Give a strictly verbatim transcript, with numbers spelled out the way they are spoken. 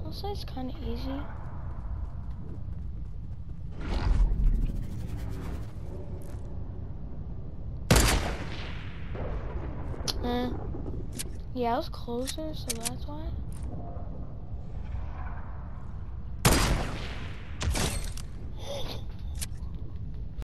I'll say it's kind of easy. Eh. Yeah, I was closer, so that's why.